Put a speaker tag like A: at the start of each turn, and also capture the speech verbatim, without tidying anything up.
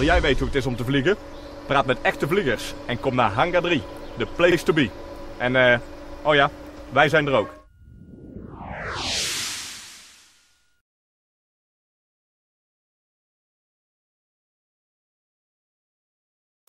A: Wil jij weten hoe het is om te vliegen? Praat met echte vliegers en kom naar Hangar drie, de place to be. En eh, oh ja, wij zijn er ook.